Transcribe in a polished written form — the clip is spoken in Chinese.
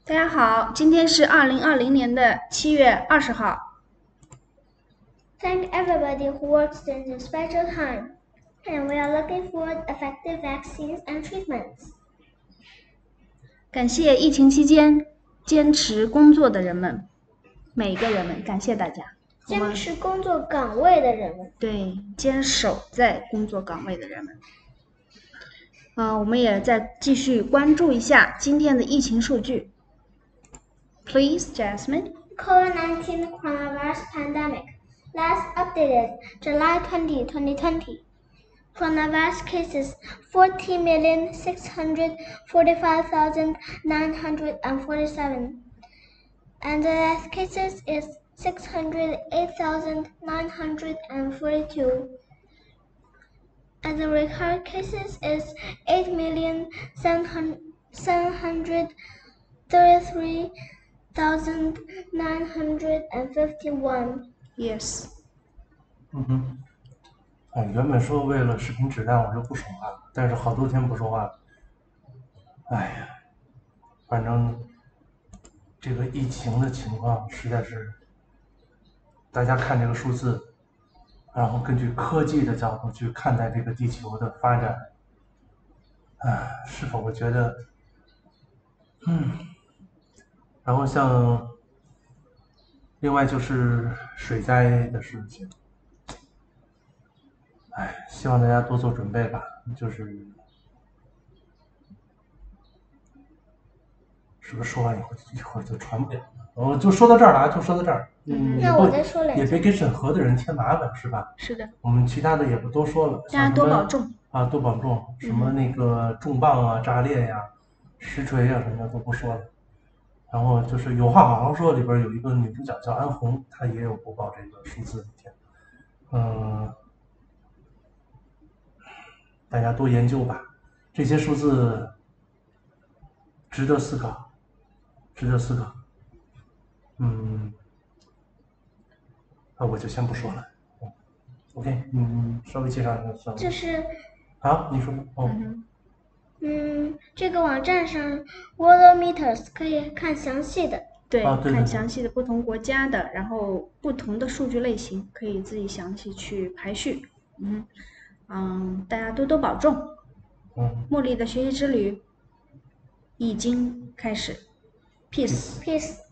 大家好，今天是2020年的7月20号。 Thank everybody who works during this special time, and we are looking forward effective vaccines and treatments. 感谢疫情期间坚持工作的人们，每个人们，感谢大家。 坚持工作岗位的人们， 对，坚守在工作岗位的人们。我们也再继续关注一下今天的疫情数据。Please, Jasmine. COVID-19 coronavirus pandemic. Last updated July 20, 2020. Coronavirus cases 40,645,947, and the death cases is 608,942. And the recurrent cases is 8,733,951. Yes. 原本说为了视频质量我就不说话了，但是好多天不说话了。反正这个疫情的情况实在是，大家看这个数字，然后根据科技的角度去看待这个地球的发展，是否我觉得，然后像另外就是水灾的事情。希望大家多做准备吧，是不是说完一会儿就传不了了？我就说到这儿了，就说到这儿。 那我再说两句。 也别给审核的人添麻烦，是吧？ 是的。 我们其他的也不多说了， 大家多保重啊，多保重。什么那个重磅啊、炸裂呀、实锤啊什么的都不说了。然后就是有话好好说，里边有一个女主角叫安红，她也有播报这个数字一天。大家多研究吧，这些数字值得思考，值得思考。我就先不说了。OK，稍微介绍一下。 这是。 好，你说。 这个网站上 Worldometers 可以看详细的。 对， 对看详细的不同国家的，然后不同的数据类型，可以自己详细去排序。大家多多保重。茉莉的学习之旅已经开始。Peace。